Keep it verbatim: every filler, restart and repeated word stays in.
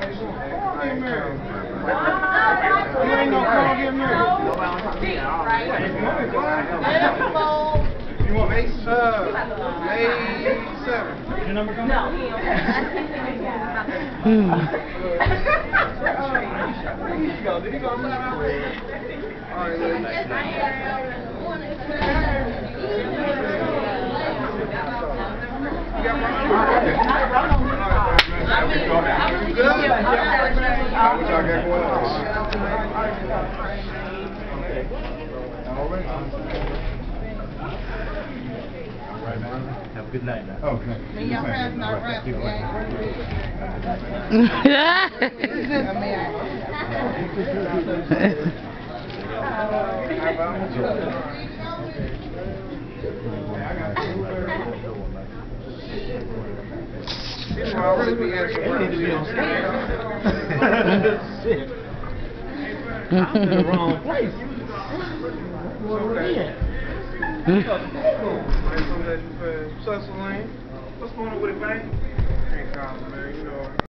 Get married. You ain't no call get married. You want May uh, May seventh? Your number coming? No. Hmm. Did he go outside? All right, ladies. You got my number? You good? What y'all got going on? All right. Have a good night now. Okay. Me and your friends not rap. This will really be answering They need to be on stage. Shit. I'm in the wrong place. Where are we at? What's going on with it, man? Ain't calling, man. You know.